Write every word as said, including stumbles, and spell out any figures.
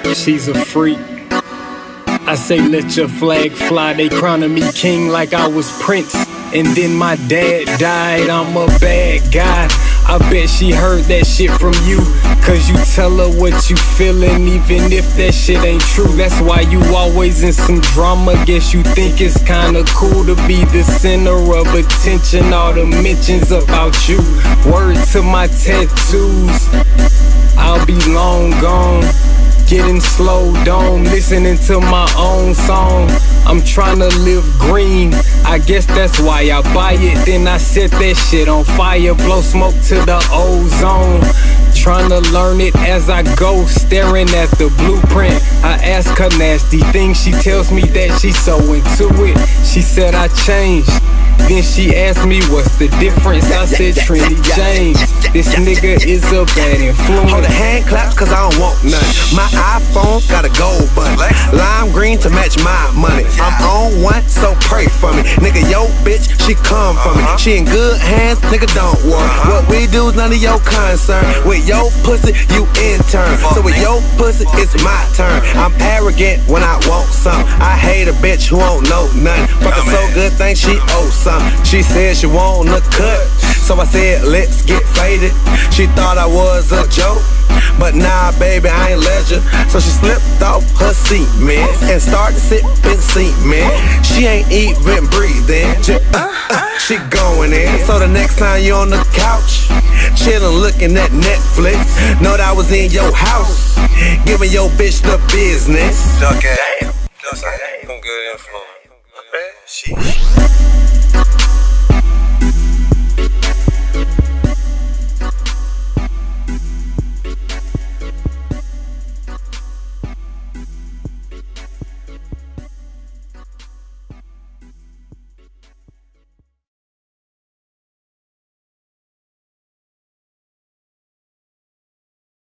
She's a freak. I say let your flag fly. They crowning me king like I was Prince, and then my dad died. I'm a bad guy. I bet she heard that shit from you, cause you tell her what you feelin', even if that shit ain't true. That's why you always in some drama. Guess you think it's kinda cool to be the center of attention. All the mentions about you, word to my tattoos, I'll be long gone, getting slowed on, listening to my own song. I'm tryna live green, I guess that's why I buy it. Then I set that shit on fire, blow smoke to the ozone. Tryna learn it as I go, staring at the blueprint. I ask her nasty things, she tells me that she's so into it. She said I changed, then she asked me what's the difference. I said Trinity James, this nigga is a bad influence. Hold the hand claps cause I don't want none. My iPhone got a gold button, lime green to match my money. I'm on one, so pray for me. Nigga, yo bitch, she come for me. She in good hands, nigga, don't worry. What we do is none of your concern. With your pussy, you in turn. So with your pussy, it's my turn. I'm arrogant when I want some. I hate a bitch who won't know nothing. Fuckin' so good, think she owes some. She said she wanna cut, so I said let's get faded. She thought I was a joke, but nah baby, I ain't let you. So she slipped off her seat, man, and started sipping cement. She ain't even breathing, she, uh, uh, she going in. So the next time you on the couch, chillin' looking at Netflix, know that I was in your house, giving your bitch the business. Okay. Damn. That's some good info. Sheesh.